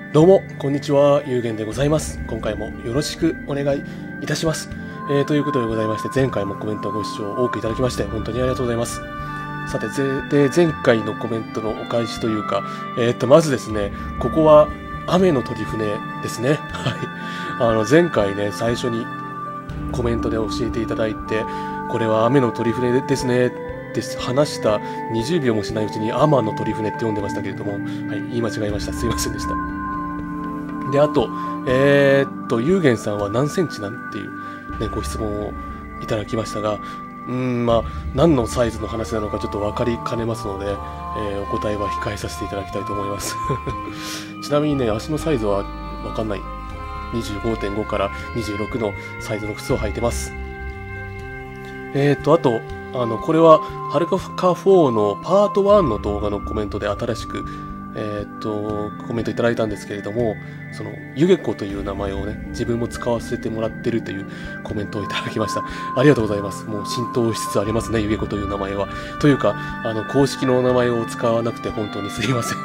どうも、こんにちは、ゆうげんでございます。今回もよろしくお願いいたします。ということでございまして、前回もコメントご視聴多くいただきまして、本当にありがとうございます。さて、前回のコメントのお返しというか、まずですね、ここは雨の鳥船ですね。はい。前回ね、最初にコメントで教えていただいて、これは雨の鳥船ですね。って話した20秒もしないうちに天の鳥船って読んでましたけれども、はい、言い間違えました。すいませんでした。で、あと、ゆうげんさんは何センチなんっていう、ね、ご質問をいただきましたが、何のサイズの話なのかちょっと分かりかねますので、お答えは控えさせていただきたいと思います。ちなみにね、足のサイズは分かんない。25.5 から26のサイズの靴を履いてます。あと、これは、はるか4のパート1の動画のコメントで新しく、コメントいただいたんですけれども、その、ゆげこという名前をね、自分も使わせてもらってるというコメントをいただきました。ありがとうございます。もう浸透しつつありますね、ゆげこという名前は。というか、公式の名前を使わなくて本当にすいません。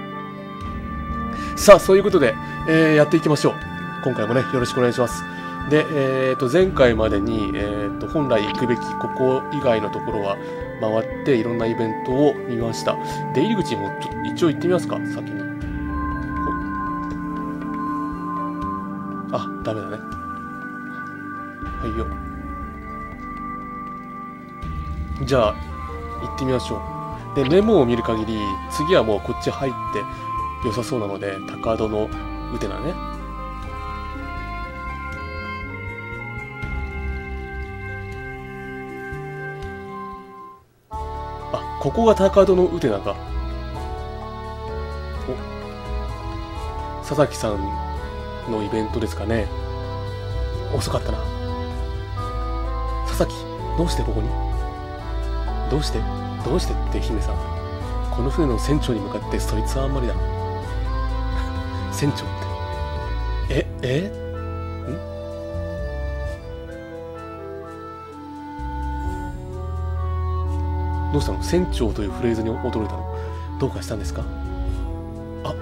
さあ、そういうことで、やっていきましょう。今回もね、よろしくお願いします。で、前回までに、本来行くべきここ以外のところは回っていろんなイベントを見ました。出入り口も一応行ってみますか、先に。あ、ダメだね。はいよ。じゃあ、行ってみましょう。で、メモを見る限り、次はもうこっち入って良さそうなので、高戸のウテナね。ここが高戸のウテナか。お、佐々木さんのイベントですかね。遅かったな。佐々木、どうしてここに？どうしてって姫さん。この船の船長に向かってそいつはあんまりだ。船長って。どうしたの？船長というフレーズに驚いたの？どうかしたんですか？あ、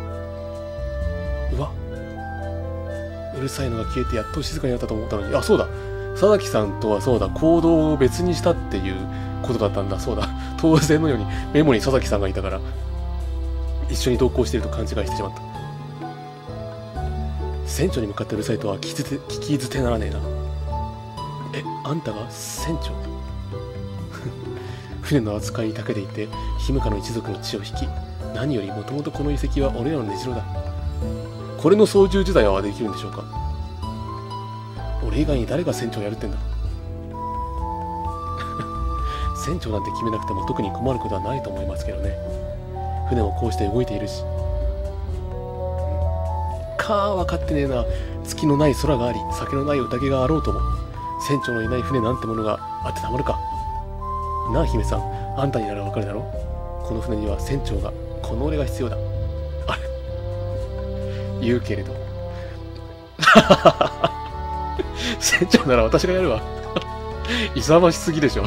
うわ、うるさいのが消えてやっと静かになったと思ったのに。あ、そうだ、佐々木さんとはそうだ、行動を別にしたっていうことだったんだ。そうだ、当然のようにメモに佐々木さんがいたから一緒に同行していると勘違いしてしまった。船長に向かってうるさいとは聞き捨てならねえな。あんたが船長？船の扱いに長けていて、ヒムカの一族の血を引き、何よりもともとこの遺跡は俺らの根城だ。これの操縦自体はできるんでしょうか？俺以外に誰が船長やるってんだ。船長なんて決めなくても特に困ることはないと思いますけどね。船もこうして動いているし。分かってねえな。月のない空があり、酒のない宴があろうとも、船長のいない船なんてものがあってたまるか。なあ姫さん、あんたにならわかるだろ。この船には船長が、この俺が必要だ。あれ言うけれど船長なら私がやるわ。勇ましすぎでしょ。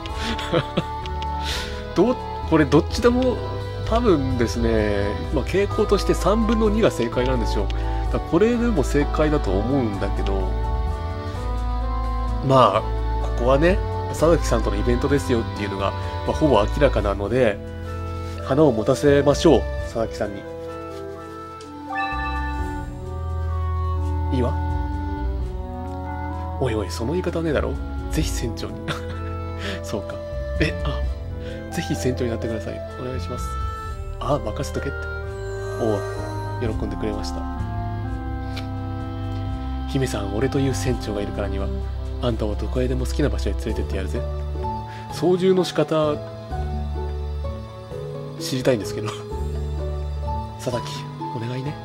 これどっちでも多分ですね、傾向として3分の2が正解なんでしょう。だこれでも正解だと思うんだけど、ここはね、佐々木さんとのイベントですよっていうのが、ほぼ明らかなので、花を持たせましょう、佐々木さんに。いいわ。おいおい、その言い方はねえだろ。ぜひ船長に。そうか。ぜひ船長になってください。お願いします。任せとけって。喜んでくれました。姫さん、俺という船長がいるからには、あんたをどこへでも好きな場所へ連れてってやるぜ。操縦の仕方、知りたいんですけど。佐々木、お願いね。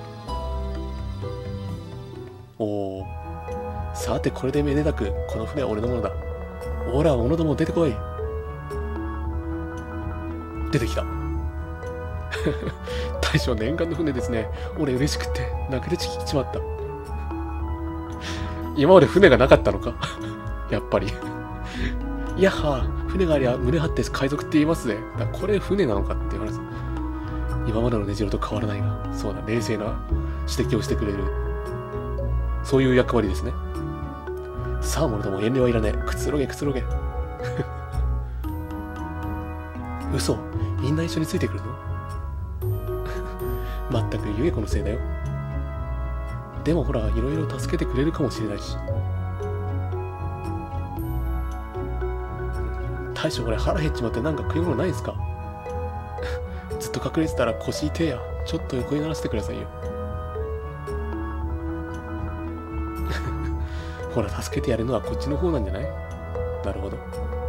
さて、これでめでたく、この船は俺のものだ。ほら、者ども出てこい。出てきた。大将念願の船ですね。俺嬉しくて、泣けてちまった。今まで船がなかったのか。やっぱり。いやは、船がありゃ胸張って海賊って言いますね。これ船なのかっていう話。 今までのねじろと変わらないが、そうだ、冷静な指摘をしてくれる。そういう役割ですね。さあ、ものども遠慮はいらねえ。くつろげ、くつろげ。嘘、みんな一緒についてくるの？まったくゆえ子のせいだよ。でもほら、いろいろ助けてくれるかもしれないし。大将、これ腹減っちまってなんか食い物ないんすか？ずっと隠れてたら腰痛えや。ちょっと横にならせてくださいよ。ほら、助けてやるのはこっちの方なんじゃない？なるほど。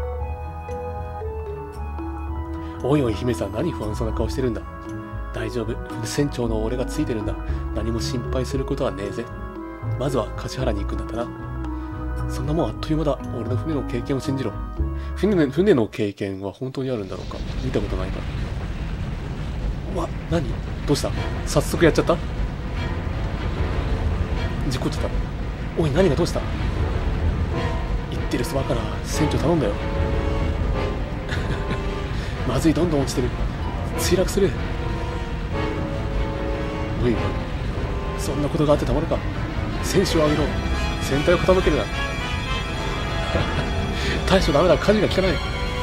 おいおい、姫さん、何不安そうな顔してるんだ。大丈夫。船長の俺がついてるんだ。何も心配することはねえぜ。まずは橿原に行くんだったな。そんなもんあっという間だ。俺の船の経験を信じろ。船の経験は本当にあるんだろうか。見たことないから。わ、何？どうした？早速やっちゃった？事故っちゃった。おい、何がどうした？言ってるそばから船長頼んだよ。まずい、どんどん落ちてる。墜落する。おいおい、そんなことがあってたまるか。船首を上げろ。船体を傾けるな。大将ダメだ、舵が効かない。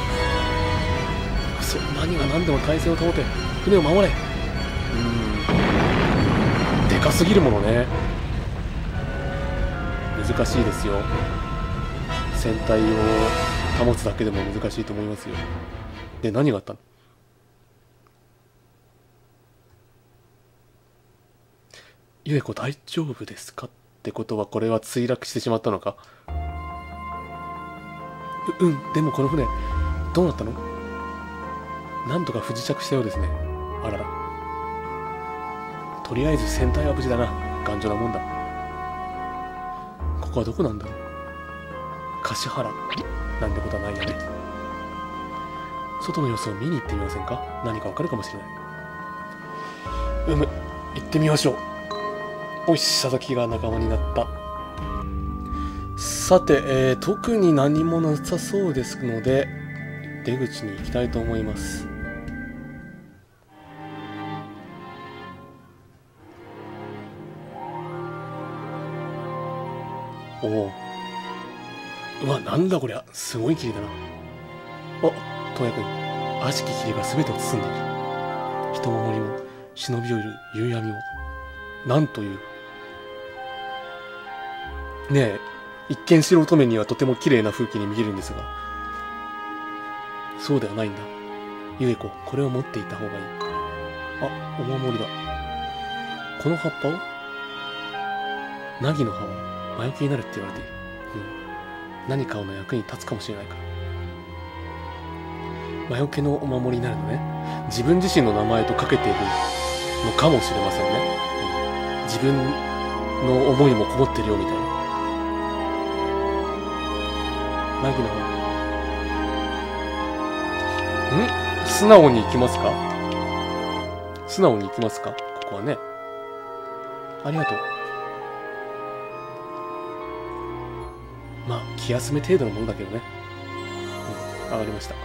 くそ、何が何でも体勢を保て、船を守れ。でかすぎるものね。難しいですよ。船体を保つだけでも難しいと思いますよ。で、何があったの？ゆえ子大丈夫ですか？ってことは、これは墜落してしまったのか？でもこの船どうなったの？なんとか不時着したようですね。あらら。とりあえず船体は無事だな。頑丈なもんだ。ここはどこなんだろう？橿原なんてことはないよね。外の様子を見に行ってみませんか？何かわかるかもしれない。行ってみましょう。おいし、佐々木が仲間になった。さて、特に何もなさそうですので、出口に行きたいと思います。おお。うわ、なんだこりゃ。すごい霧だな。あ、洞爺君。悪しき霧が全てを包んでいる。人も森も、忍び寄る夕闇も。なんという。ねえ、一見素人目にはとても綺麗な風景に見えるんですが、そうではないんだ。ゆえ子、これを持っていた方がいい。あ、お守りだ。この葉っぱを？ナギの葉は魔除けになるって言われている。何かの役に立つかもしれないから。魔除けのお守りになるのね。自分自身の名前とかけているのかもしれませんね。自分の思いもこもってるよみたいな。ナギの方。素直に行きますか？素直に行きますか？ここはね。ありがとう。まあ、気休め程度のものだけどね。上がりました。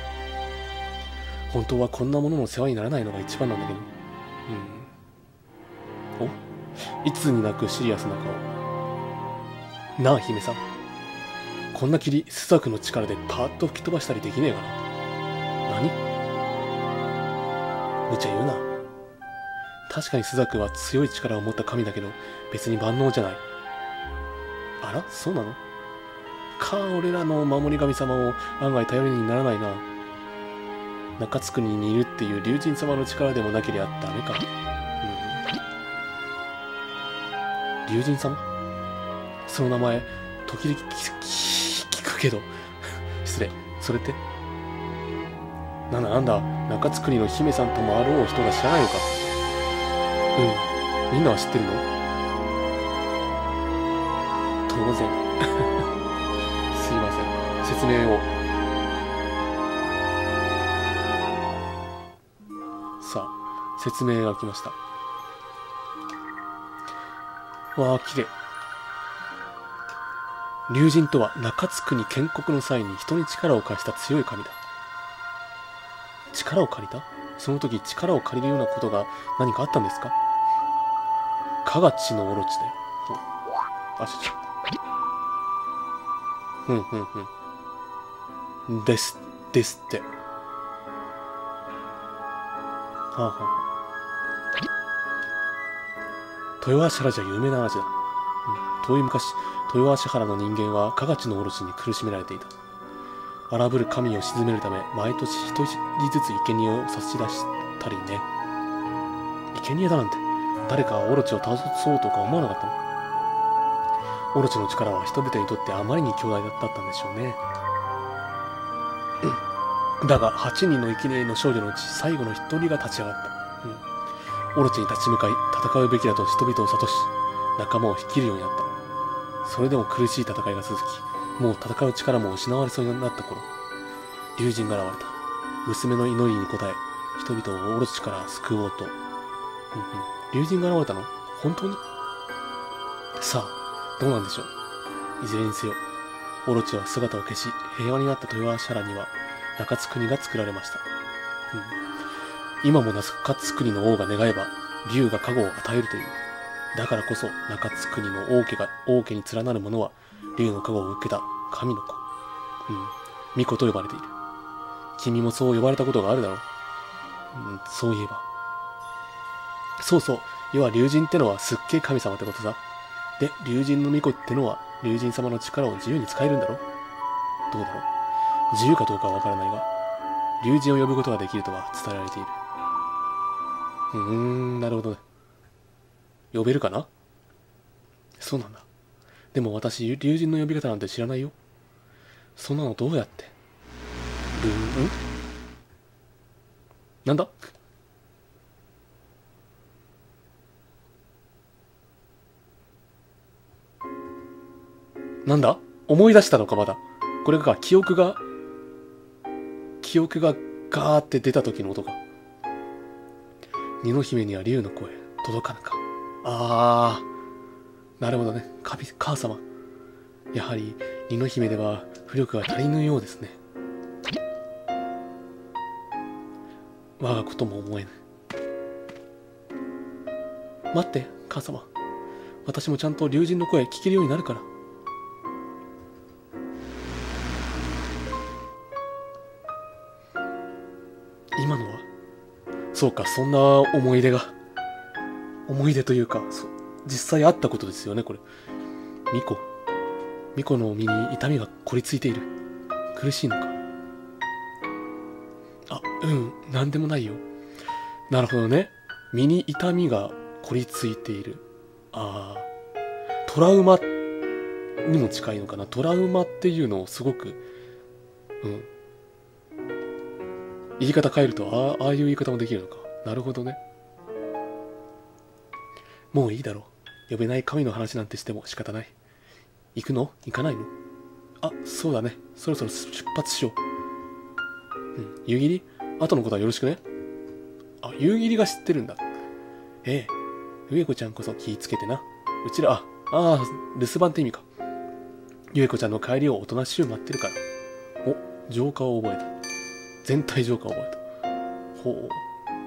本当はこんなものの世話にならないのが一番なんだけど。お？いつになくシリアスな顔。なあ、姫さん。こんな霧、スザクの力でパーッと吹き飛ばしたりできねえかな。何？無茶言うな。確かにスザクは強い力を持った神だけど、別に万能じゃない。あら、そうなの？俺らの守り神様も案外頼りにならないな。中津国にいるっていう龍神様の力でもなけりゃダメか。龍神様？その名前、時々聞くけど。失礼。それって？なんだ、中津国の姫さんともあろう人が知らないのか。みんなは知ってるの？当然。すいません。説明を。さあ、説明が来ました。わあ、綺麗。龍神とは中津国建国の際に人に力を貸した強い神だ。力を借りた？ その時力を借りるようなことが何かあったんですか？かがちのオロチで。あしですって。はあはあ。豊橋原じゃ有名な話だ。遠い昔、豊橋原の人間はかがちのオロチに苦しめられていた。荒ぶる神を鎮めるため、毎年一人ずつ生贄を差し出したりね。生贄だなんて、誰かオロチを倒そうとか思わなかったの？オロチの力は人々にとってあまりに巨大だったんでしょうね。だが、8人の生贄の少女のうち最後の1人が立ち上がった。オロチに立ち向かい、戦うべきだと人々を諭し、仲間を率いるようになった。それでも苦しい戦いが続き、もう戦う力も失われそうになった頃、竜神が現れた。娘の祈りに応え、人々をオロチから救おうと。竜神が現れたの？本当に？さあ、どうなんでしょう。いずれにせよ、オロチは姿を消し、平和になった豊橋原には、中津国が作られました。今も中津国の王が願えば、竜が加護を与えるという。だからこそ、中津国の王家に連なる者は、竜の加護を受けた神の子。巫女と呼ばれている。君もそう呼ばれたことがあるだろう。そういえば。そうそう、要は竜神ってのはすっげえ神様ってことさ。で、竜神の巫女ってのは、竜神様の力を自由に使えるんだろ？どうだろう。自由かどうかはわからないが、竜神を呼ぶことができるとは伝えられている。なるほどね。呼べるかな？そうなんだ。でも私、竜神の呼び方なんて知らないよ。そんなのどうやって？なんだ？なんだ？思い出したのかまだ。これが記憶がガーって出た時の音か。二の姫には竜の声届かぬか。なるほどね。母様。やはり二の姫では巫力が足りぬようですね。我がことも思えぬ。待って、母様。私もちゃんと竜神の声聞けるようになるから。今のはそうか、そんな思い出というか、実際あったことですよね、これ。巫女の身に痛みがこりついている。苦しいのか。なんでもないよ。なるほどね。身に痛みがこりついている。トラウマにも近いのかな。トラウマっていうのをすごく、言い方変えると、ああいう言い方もできるのか。なるほどね。もういいだろう。呼べない神の話なんてしても仕方ない。行くの？行かないの？そうだね。そろそろ出発しよう。夕霧？後のことはよろしくね。夕霧が知ってるんだ。ゆえこちゃんこそ気ぃつけてな。うちら、留守番って意味か。ゆえこちゃんの帰りをおとなしゅう待ってるから。浄化を覚えた。全体浄化を覚えた。ほう。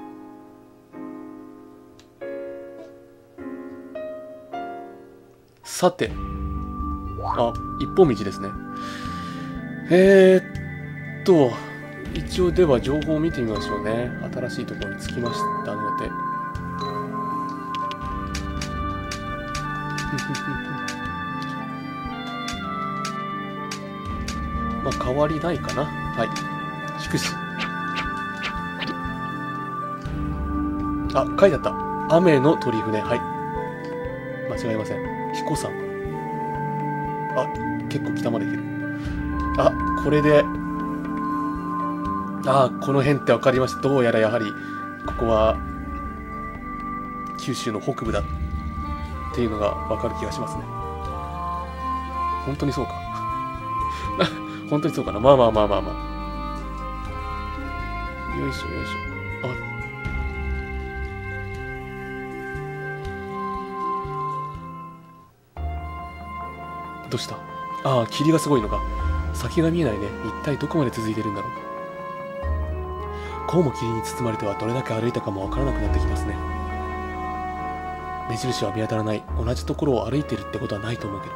さて。一本道ですね。一応では情報を見てみましょうね。新しいところに着きましたので。変わりないかな。はい。しくし。書いてあった。雨の鳥船。はい。間違いません。彦山。結構北まで行ける。これで、この辺って分かりました。どうやらやはり、ここは、九州の北部だっていうのが分かる気がしますね。本当にそうか。本当にそうかな。まあ。よいしょ。どうした？霧がすごいのか。先が見えないね。一体どこまで続いてるんだろう。 こうも霧に包まれてはどれだけ歩いたかもわからなくなってきますね。目印は見当たらない。同じところを歩いてるってことはないと思うけど。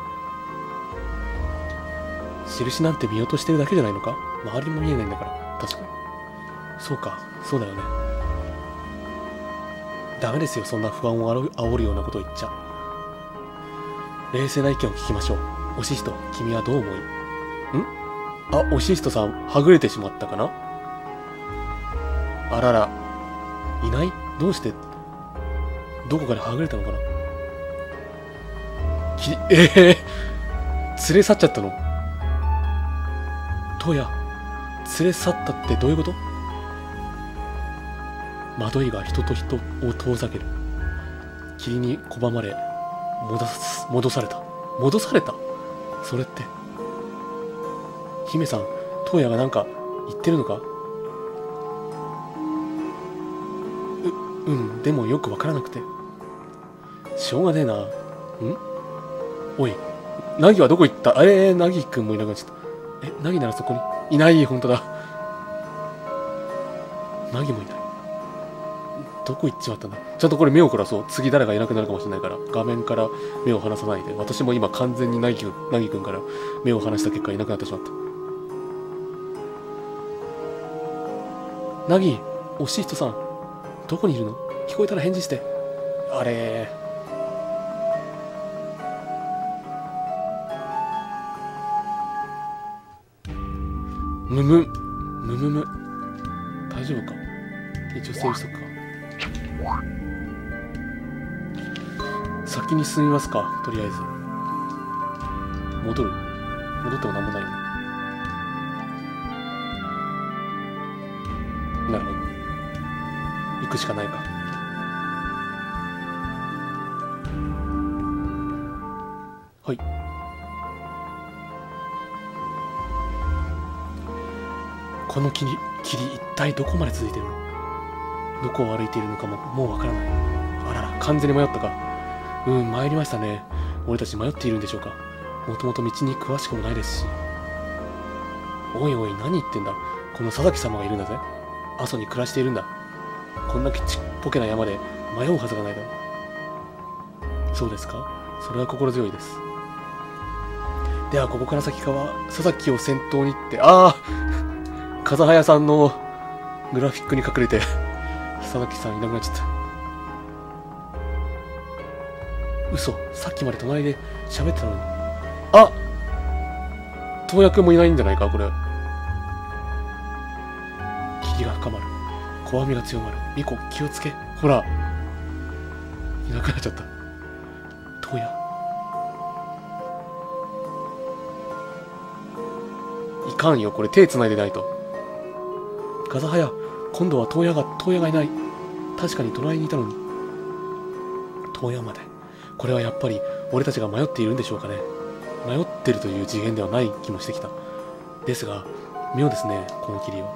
印なんて見落としてるだけじゃないのか？周りも見えないんだから。確かに。そうか、そうだよね。ダメですよ、そんな不安を煽るようなことを言っちゃ。冷静な意見を聞きましょう。オシスト、君はどう思い？あ、オシストさん、はぐれてしまったかな？あらら。いない？どうして？どこかではぐれたのかな？連れ去っちゃったの？トヤ、連れ去ったってどういうこと？惑いが人と人を遠ざける。霧に拒まれ、戻された。戻された？それって。姫さん、トヤがなんか言ってるのか？でもよくわからなくて。しょうがねえな。おい、ナギはどこ行った？ナギくんもいなくなっちゃった。ナギならそこにいない。ほんとだ。ナギもいない。どこ行っちまったんだ。ちゃんとこれ目を凝らそう。次誰がいなくなるかもしれないから、画面から目を離さないで。私も今完全にナギくんから目を離した結果いなくなってしまった。ナギ、オシストさん、どこにいるの？聞こえたら返事して。あれむむ大丈夫か？一応セーフしとくか。先に進みますか、とりあえず。戻ってもなんもないよね。なるほど。行くしかないか。はい。この霧一体どこまで続いてるの？どこを歩いているのかもうわからない。あらら、完全に迷ったか。参りましたね。俺たち迷っているんでしょうか。もともと道に詳しくもないですし。おいおい、何言ってんだ。この佐々木様がいるんだぜ。阿蘇に暮らしているんだ。こんなちっぽけな山で迷うはずがないだろう。そうですか。それは心強いです。ではここから先は佐々木を先頭にって、風早さんのグラフィックに隠れて佐々木さんいなくなっちゃった。嘘、さっきまで隣で喋ってたのに。東役もいないんじゃないか、これ。霧が深まる。小網が強まる。ミコ、気をつけ。ほら。いなくなっちゃった。東役。いかんよ、これ手繋いでないと。風早、今度は東野がいない。確かに隣にいたのに。東野まで。これはやっぱり俺たちが迷っているんでしょうかね。迷ってるという次元ではない気もしてきた。ですが、妙ですね、この霧は。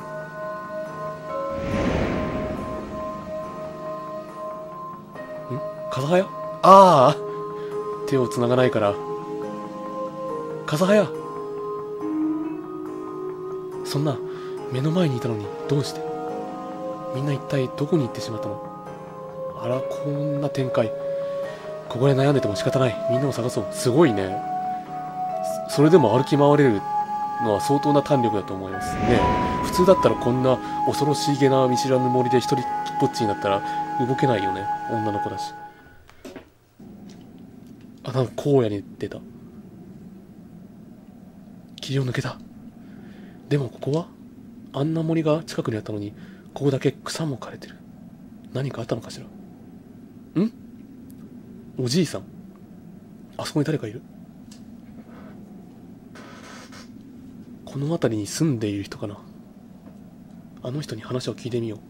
風早？手を繋がないから。風早！そんな、目の前にいたのにどうして？みんな一体どこに行ってしまったの？あら、こんな展開。ここで悩んでても仕方ない。みんなを探そう。すごいね。それでも歩き回れるのは相当な胆力だと思いますね。普通だったらこんな恐ろしげな見知らぬ森で一人ぼっちになったら動けないよね。女の子だし。なんか荒野に出た。霧を抜けた。でもここはあんな森が近くにあったのに、ここだけ草も枯れてる。何かあったのかしら。おじいさん。あそこに誰かいる。この辺りに住んでいる人かな。あの人に話を聞いてみよ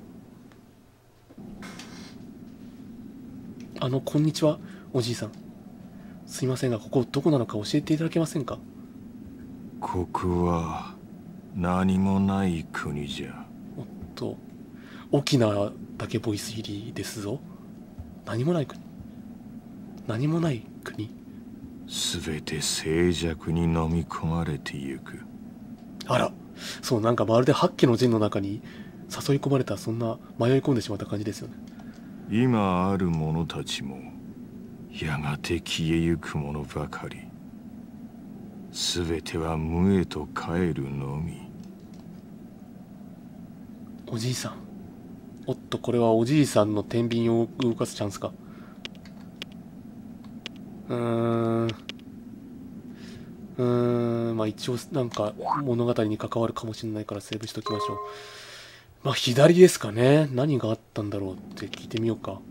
う。こんにちは、おじいさん。すいませんが、ここどこなのか教えていただけませんか？ ここは何もない国じゃ。 おっと、沖縄だけボイス入りですぞ。何もない国。何もない国。 すべて静寂に飲み込まれてゆく。 あら、そう、なんかまるで八鬼の陣の中に誘い込まれた、そんな迷い込んでしまった感じですよね。 今ある者たちもやがて消えゆくものばかり。すべては無へと帰るのみ。 おじいさん。おっと、これはおじいさんの天秤を動かすチャンスか。まあ一応なんか物語に関わるかもしれないからセーブしときましょう。まあ左ですかね。何があったんだろうって聞いてみようか。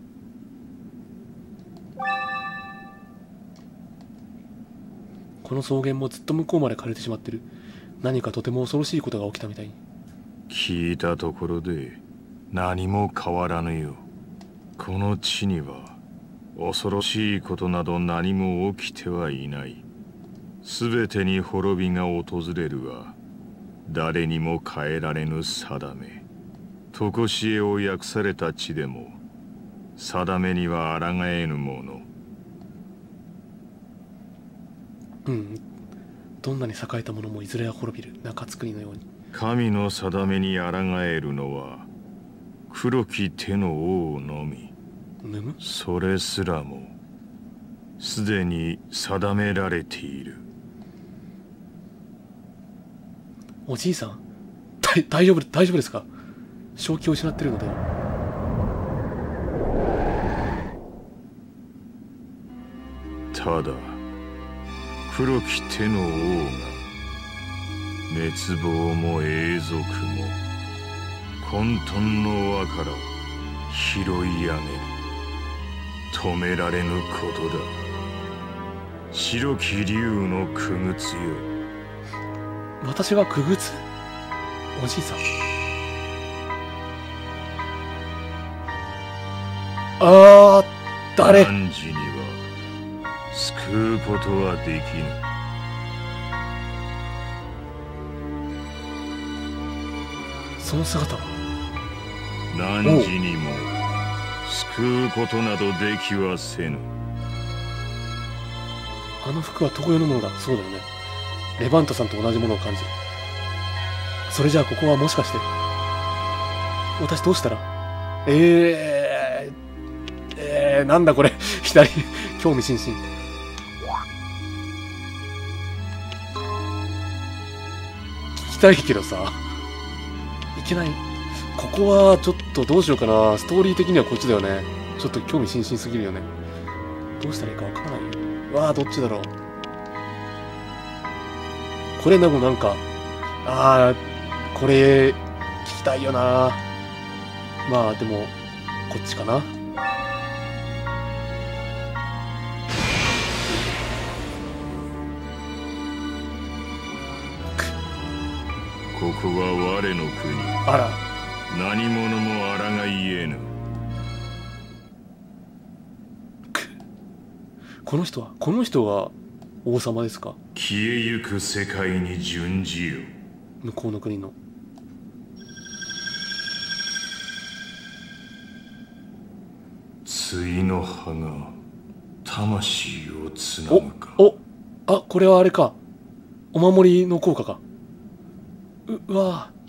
この草原もずっと向こうまで枯れてしまってる。何かとても恐ろしいことが起きたみたいに。 聞いたところで何も変わらぬよ。この地には恐ろしいことなど何も起きてはいない。すべてに滅びが訪れるは誰にも変えられぬ定め。常しえを訳された地でも定めには抗えぬもの。 どんなに栄えたものもいずれは滅びる。中津国のように。 神の定めに抗えるのは黒き手の王のみ。それすらもすでに定められている。 おじいさん、大丈夫ですか？正気を失ってるのでは。 ただ黒き手の王が滅亡も永続も混沌の輪から拾い上げる。止められぬことだ。白き竜の傀儡よ。 私が傀儡？おじいさん。誰？ 汝には救うことはできぬ。 その姿は汝にも救うことなどできはせぬ。 あの服は常世のものだ。そうだよね。レバントさんと同じものを感じる。それじゃあここはもしかして私どうしたら？なんだこれ。左興味津々。聞きたいけどさ、いけない。ここはちょっとどうしようかな。ストーリー的にはこっちだよね。ちょっと興味津々すぎるよね。どうしたらいいかわからないよ。どっちだろう。これでもなんか、これ聞きたいよな。まあでもこっちかな。 ここは我の国。 あら。 何者も抗いえぬ。 この人は王様ですか？ 消えゆく世界に準じよ。 向こうの国の。 対の葉が魂をつなぐか。 これはあれか。お守りの効果か。うわぁ。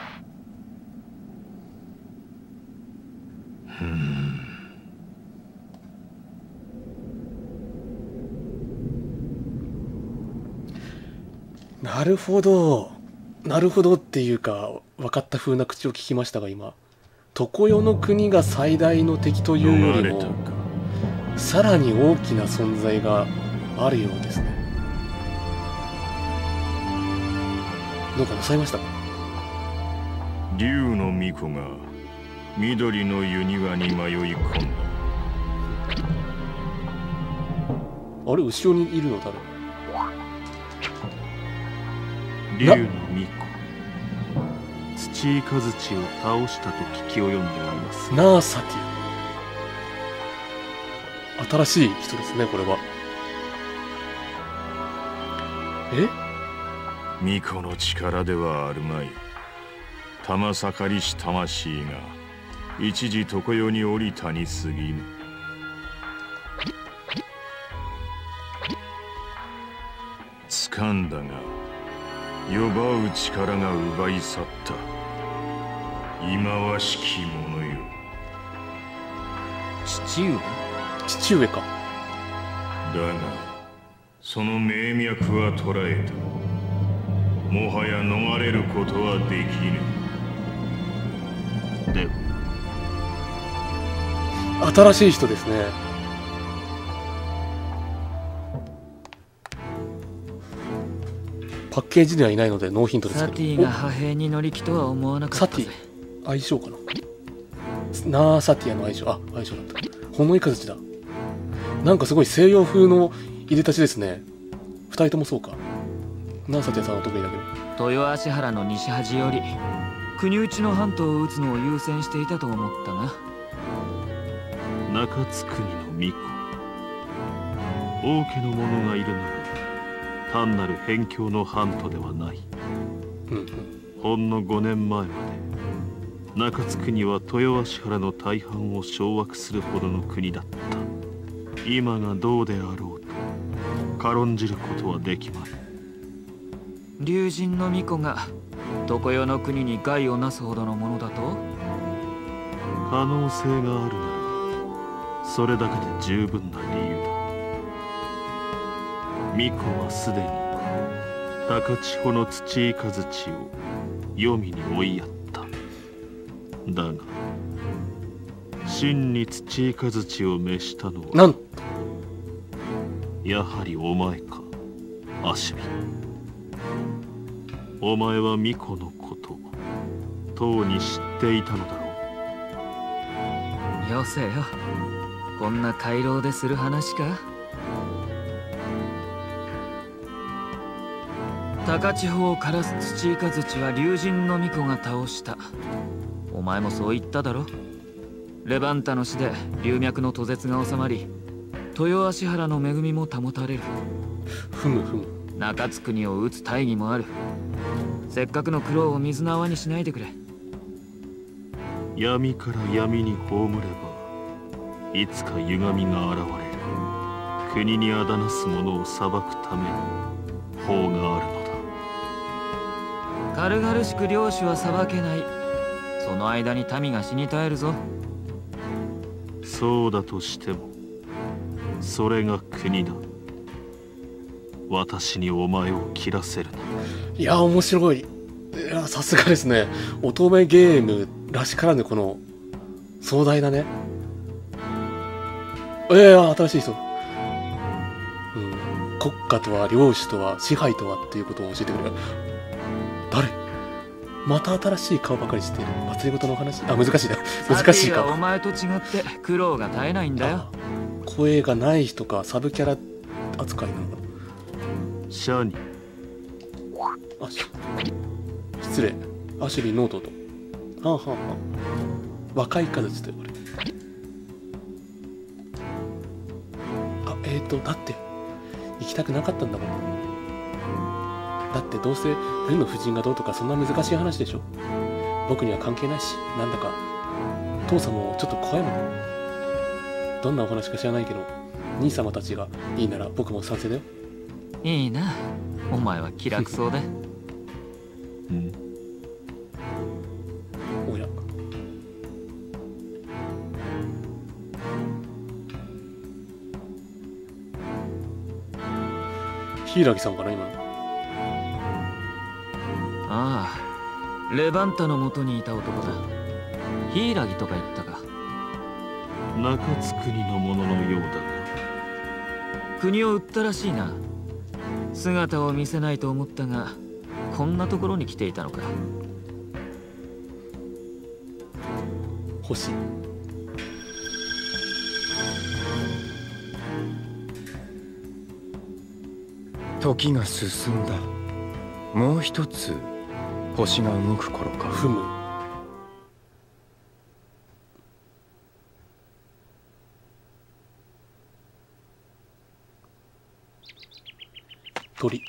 なるほど。なるほどっていうか、分かった風な口を聞きましたが、今。常世の国が最大の敵というよりも、さらに大きな存在があるようですね。どうかなさいましたか？ 竜の巫女が緑の湯庭に迷い込んだ。 あれ、後ろにいるの誰？ 竜の巫女、土イカズチを倒したと聞き及んでおります。 ナーサティア。新しい人ですね、これは。 巫女の力ではあるまい。玉盛りし魂が一時常世に降りたに過ぎぬ。掴んだが呼ばう力が奪い去った。 忌まわしきものよ。 父上？ 父上か。 だがその命脈は捉えた。もはや逃れることはできぬ。 では新しい人ですね。パッケージにはいないのでノーヒントですけど。 サティが派兵に乗り気とは思わなかったぜ。 サティ相性かな。ナーサティアの相性、あ、相性だった。ほのいかずちだ。なんかすごい西洋風の入れ立ちですね。二人ともそうか。ナーサティアさんは得意だけど。 豊足原の西端より国内の半島を撃つのを優先していたと思ったが、 中津国の巫女、王家の者がいるなら単なる辺境の藩とではない。ほんの5年前まで中津国は豊足原の大半を掌握するほどの国だった。今がどうであろうと軽んじることはできまい。 竜神の巫女が常世の国に害をなすほどのものだと？ 可能性があるならそれだけで十分な理由だ。巫女はすでに高千穂の土イカズチを黄泉に追いやった。だが真に土イカズチを召したのはなんとやはりお前か、アシュビ。お前は巫女のこととうに知っていたのだろう。 よせよ、こんな回廊でする話か。高千穂を枯らす土イカズチは竜神の巫女が倒した。お前もそう言っただろ。レバンタの死で龍脈の途絶が収まり、豊足原の恵みも保たれる。 ふむふむ。 中津国を討つ大義もある。せっかくの苦労を水の泡にしないでくれ。 闇から闇に葬ればいつか歪みが現れる。国にあだなす者を裁くために法があるのだ。 軽々しく領主は裁けない。その間に民が死に絶えるぞ。 そうだとしてもそれが国だ。私にお前を切らせるな。 いや面白い。いやさすがですね。乙女ゲームらしからぬこの壮大だね。新しい人、国家とは領主とは支配とはっていうことを教えてくれる。誰？また新しい顔ばかりしている。祭りごとの話。あ、難しいね。難しいか。 お前と違って苦労が絶えないんだよ。 声がない人か、サブキャラ扱いなのかな。 シャニ。 失礼。アシュリーノートと。はんはんはん。若いかずちと呼ばれる。だって行きたくなかったんだもん。だってどうせルの夫人がどうとかそんな難しい話でしょ。僕には関係ないし、なんだか父さんもちょっと怖いもん。どんなお話か知らないけど、兄様たちがいいなら僕も賛成だよ。 いいな、お前は気楽そうで。 おや、柊さんかな今の。 ああ、レバンタの元にいた男だ。柊とか言ったか。 中津国のもののようだが。 国を売ったらしいな。姿を見せないと思ったが、こんなところに来ていたのか。 星。 時が進んだ。もう一つ星が動く頃か。 ふむ。鳥。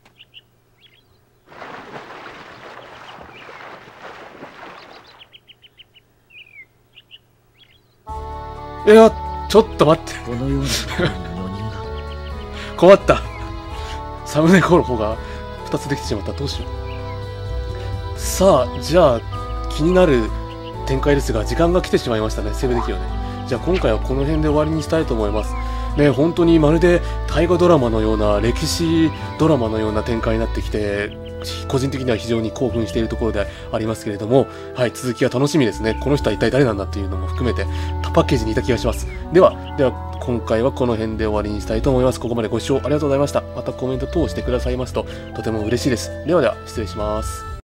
いや、ちょっと待って。 このような4人が困った。サムネコの方が2つできてしまった。どうしよう。さあ、じゃあ気になる展開ですが、時間が来てしまいましたね、セーブできるよね。じゃあ今回はこの辺で終わりにしたいと思います。ね、本当にまるで大河ドラマのような、歴史ドラマのような展開になってきて、個人的には非常に興奮しているところでありますけれども、はい、続きが楽しみですね。この人は一体誰なんだっていうのも含めて、パッケージにいた気がします。では今回はこの辺で終わりにしたいと思います。ここまでご視聴ありがとうございました。またコメント等してくださいますととても嬉しいです。では失礼します。